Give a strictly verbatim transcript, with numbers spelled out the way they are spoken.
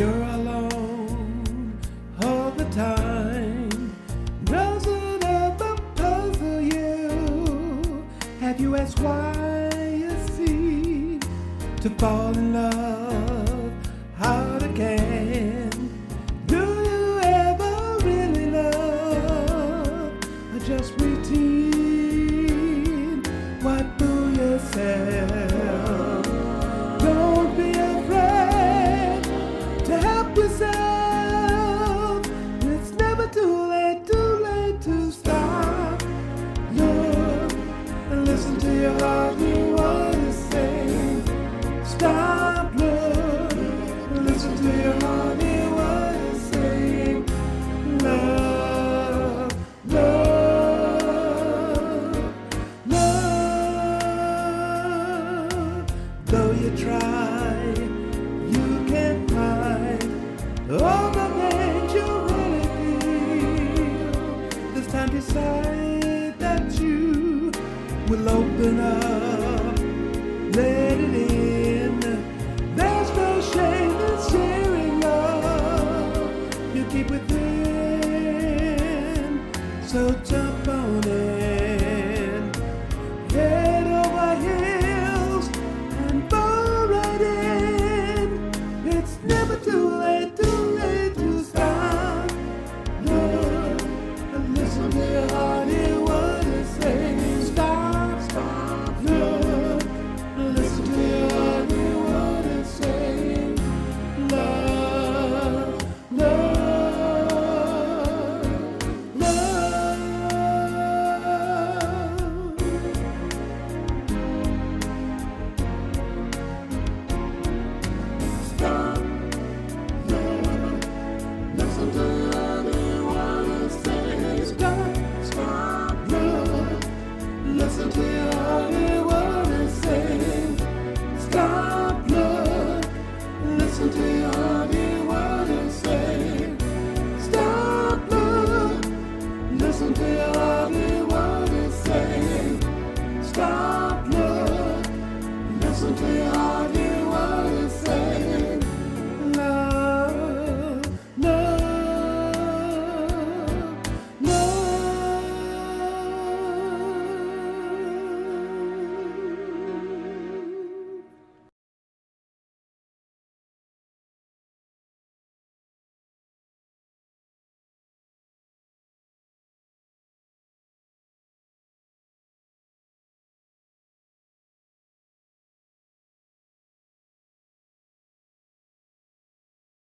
you're alone all the time. Does it ever puzzle you? Have you asked why you seem to fall in love hard again? Do you ever really love or just routine? Why fool yourself? Don't be afraid to help yourself. It's never too late, too late to stop. Look and listen to your heart, hear what it's saying. Stop, look and listen to your heart, hear what it's saying. Love, love, love. Though you try, you can't hide all the things you really feel. This time decide that you will open up, let it in. There's no shame in sharing love you keep within. So jump on in, head over heels, and fall right in. It's never too late, too late to stop. Look and listen to your heart, hear what it's saying. Stop, stop, look and listen to your heart, hear what it's saying. Love, love, love. Stop, look, listen to your heart, hear what it's saying. Stop, stop, look, listen to your heart, hear what it's saying. Stop, look, listen to your